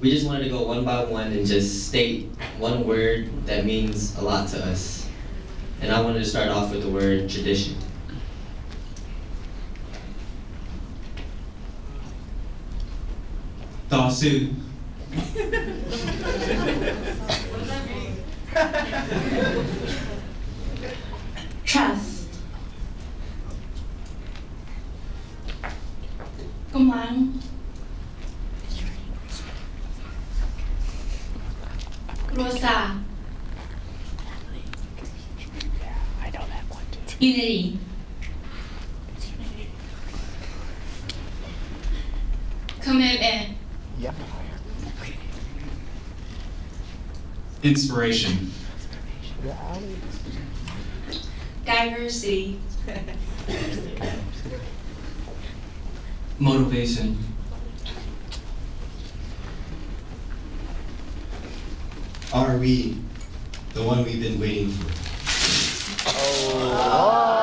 We just wanted to go one by one and just state one word that means a lot to us. And I wanted to start off with the word tradition. Lawsuit. Trust. Công an. Rosa. Unity. Commitment. Inspiration. Diversity. Motivation. Are we the one we've been waiting for? Oh.